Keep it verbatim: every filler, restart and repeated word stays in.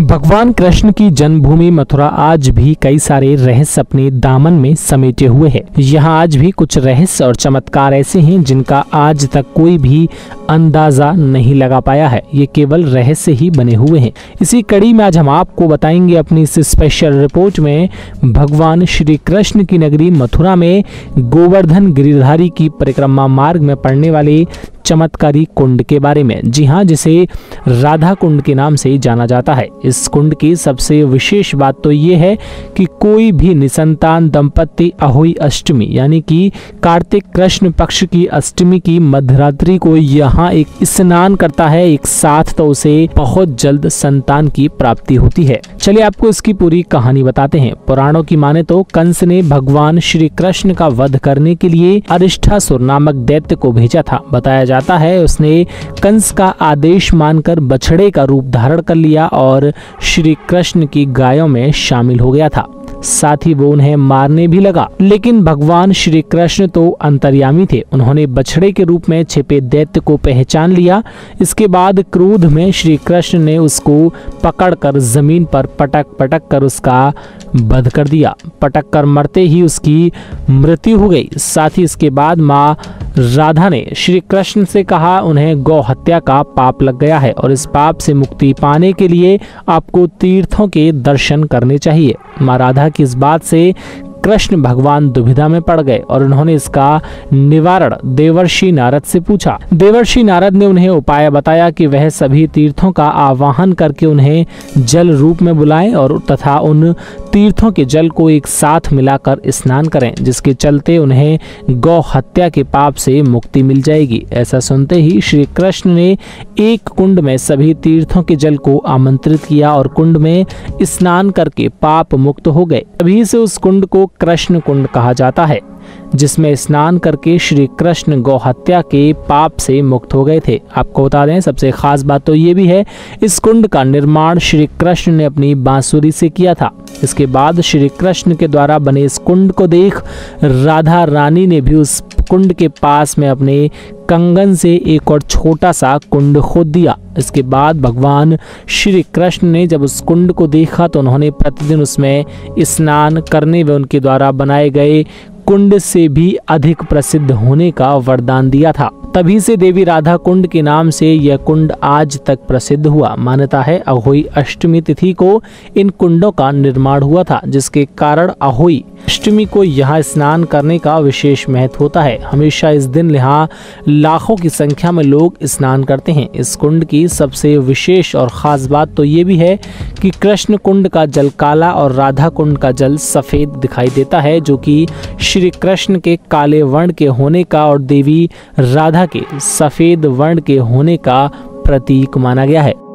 भगवान कृष्ण की जन्मभूमि मथुरा आज भी कई सारे रहस्य अपने दामन में समेटे हुए है। यहाँ आज भी कुछ रहस्य और चमत्कार ऐसे हैं जिनका आज तक कोई भी अंदाजा नहीं लगा पाया है। ये केवल रहस्य ही बने हुए हैं। इसी कड़ी में आज हम आपको बताएंगे अपनी इस स्पेशल रिपोर्ट में भगवान श्री कृष्ण की नगरी मथुरा में गोवर्धन गिरिधारी की परिक्रमा मार्ग में पड़ने वाले चमत्कारी कुंड के बारे में। जी हाँ, जिसे राधा कुंड के नाम से जाना जाता है। इस कुंड की सबसे विशेष बात तो ये है कि कोई भी निसंतान दंपति अहोई अष्टमी यानी कि कार्तिक कृष्ण पक्ष की अष्टमी की मध्यरात्रि को यहाँ एक स्नान करता है एक साथ, तो उसे बहुत जल्द संतान की प्राप्ति होती है। चलिए आपको इसकी पूरी कहानी बताते हैं। पुराणों की माने तो कंस ने भगवान श्री कृष्ण का वध करने के लिए अरिष्ठासुर नामक दैत्य को भेजा था। बताया जाता है उसने कंस का आदेश मानकर बछड़े का रूप धारण कर लिया और श्री कृष्ण की गायों में शामिल हो गया था। साथ ही वो उन्हें मारने भी लगा, लेकिन भगवान श्री कृष्ण तो अंतर्यामी थे। उन्होंने बछड़े के रूप में छिपे दैत्य को पहचान लिया। इसके बाद क्रोध में श्री कृष्ण ने उसको पकड़कर जमीन पर पटक पटक कर उसका वध कर दिया। पटक कर मरते ही उसकी मृत्यु हो गई। साथ ही इसके बाद माँ राधा ने श्री कृष्ण से कहा उन्हें गौ हत्या का पाप लग गया है और इस पाप से मुक्ति पाने के लिए आपको तीर्थों के दर्शन करने चाहिए। माँ राधा की इस बात से कृष्ण भगवान दुविधा में पड़ गए और उन्होंने इसका निवारण देवर्षि नारद से पूछा। देवर्षि नारद ने उन्हें उपाय बताया कि वह सभी तीर्थों का आवाहन करके उन्हें जल रूप में बुलाएं और तथा उन तीर्थों के जल को एक साथ मिलाकर स्नान करें, जिसके चलते उन्हें गौ हत्या के पाप से मुक्ति मिल जाएगी। ऐसा सुनते ही श्री कृष्ण ने एक कुंड में सभी तीर्थों के जल को आमंत्रित किया और कुंड में स्नान करके पाप मुक्त हो गए। तभी से उस कुंड को कृष्ण कुंड कहा जाता है, जिसमें स्नान करके श्री कृष्ण गौ हत्या के पाप से मुक्त हो गए थे। आपको बता दें सबसे खास बात तो ये भी है, इस कुंड का निर्माण श्री कृष्ण ने अपनी बांसुरी से किया था। इसके बाद श्री कृष्ण के द्वारा बने इस कुंड को देख राधा रानी ने भी उस कुंड के पास में अपने कंगन से एक और छोटा सा कुंड खोद दिया। इसके बाद भगवान श्री कृष्ण ने जब उस कुंड को देखा तो उन्होंने प्रतिदिन उसमें स्नान करने व उनके द्वारा बनाए गए कुंड से भी अधिक प्रसिद्ध होने का वरदान दिया था। तभी से देवी राधा कुंड के नाम से यह कुंड आज तक प्रसिद्ध हुआ। मान्यता है अहोई अष्टमी तिथि को इन कुंडों का निर्माण हुआ था, जिसके कारण अहोई अष्टमी को यहाँ स्नान करने का विशेष महत्व होता है। हमेशा इस दिन यहाँ लाखों की संख्या में लोग स्नान करते हैं। इस कुंड की सबसे विशेष और खास बात तो ये भी है कि कृष्ण कुंड का जल काला और राधा कुंड का जल सफेद दिखाई देता है, जो कि श्री कृष्ण के काले वर्ण के होने का और देवी राधा के सफेद वर्ण के होने का प्रतीक माना गया है।